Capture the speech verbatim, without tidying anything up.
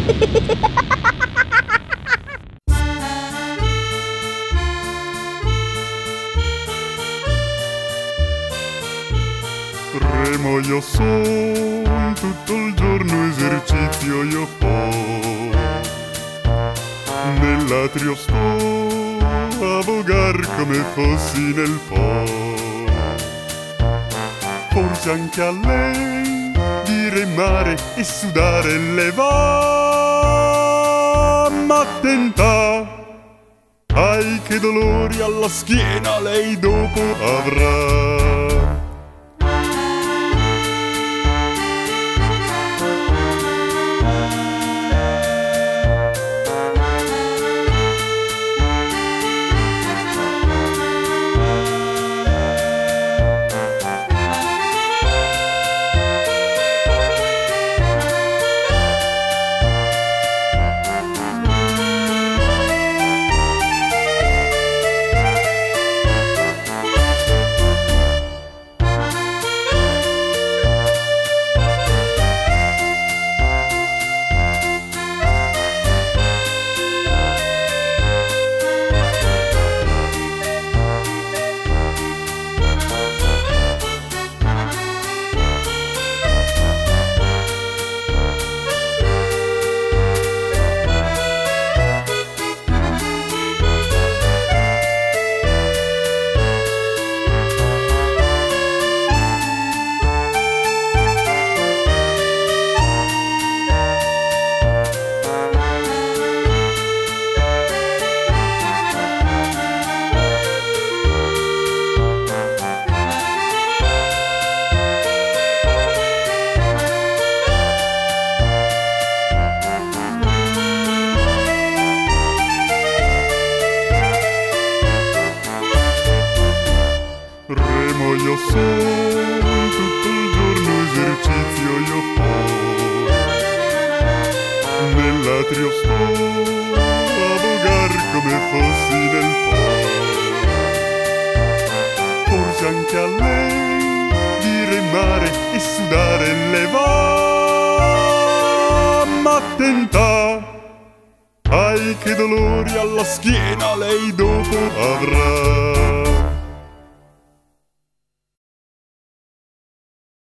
Remo io son, tutto il giorno esercizio io fo. Nell'atrio sto a vogar come fossi nel po'. Forse anche a lei di remare e sudare le va. Ma attenta, ai che dolori alla schiena lei dopo avrà. Remo io son, tutto il giorno esercizio io fo. Nell'atrio sto a vogar come fossi nel po'. Forse anche a lei di remare e sudare le va. Ma attenta, ai che dolori alla schiena lei dopo avrà.